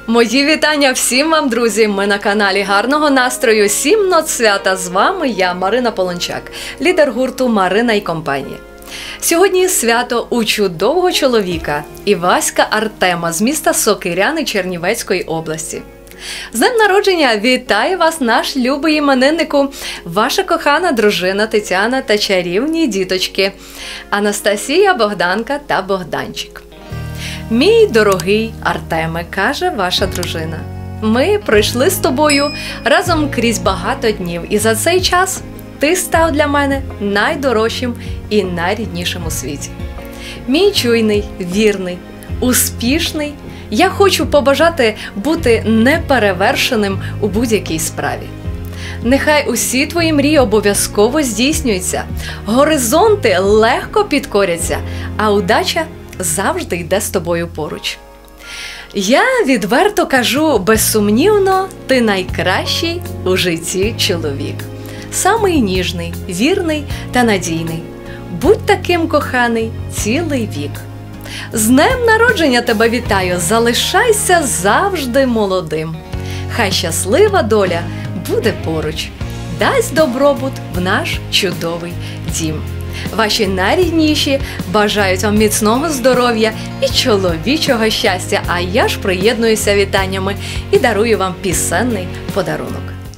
Мої вітання всім вам, друзі! Ми на каналі Гарного настрою 7 нот свята. З вами я, Марина Полончак, лідер гурту «Марина і компанія». Сьогодні свято у чудового чоловіка Іваська Артема з міста Сокиряни Чернівецької області. З днем народження вітає вас наш любий імениннику, ваша кохана дружина Тетяна та чарівні діточки Анастасія, Богданка та Богданчик. «Мій дорогий Артеме», – каже ваша дружина, – «ми пройшли з тобою разом крізь багато днів, і за цей час ти став для мене найдорожчим і найріднішим у світі. Мій чуйний, вірний, успішний, я хочу побажати бути неперевершеним у будь-якій справі. Нехай усі твої мрії обов'язково здійснюються, горизонти легко підкоряться, а удача завжди йде з тобою поруч. Я відверто кажу, безсумнівно, ти найкращий у житті чоловік. Самий ніжний, вірний та надійний. Будь таким, коханий, цілий вік. З днем народження тебе вітаю, залишайся завжди молодим. Хай щаслива доля буде поруч, дасть добробут в наш чудовий дім. Ваші найрідніші бажають вам міцного здоров'я і чоловічого щастя, а я ж приєднуюся вітаннями і дарую вам пісенний подарунок.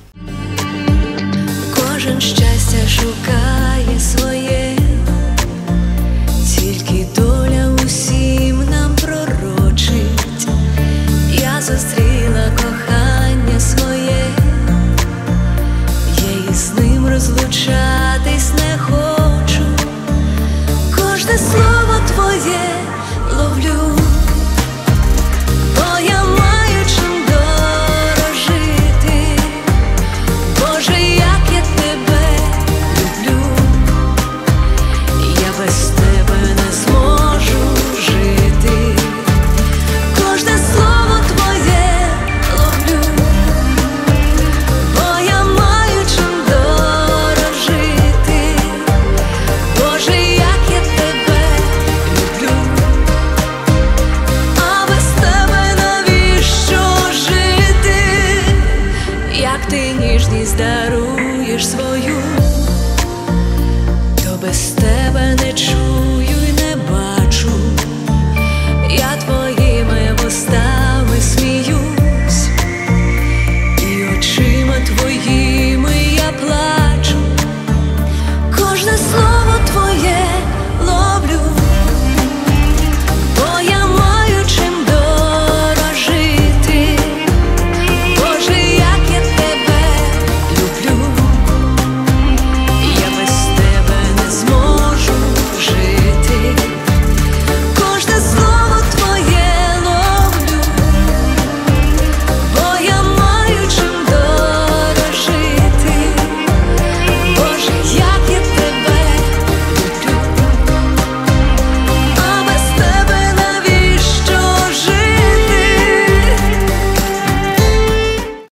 Кожен щастя шукає своє, тільки доля усім нам пророчить. Я зустрів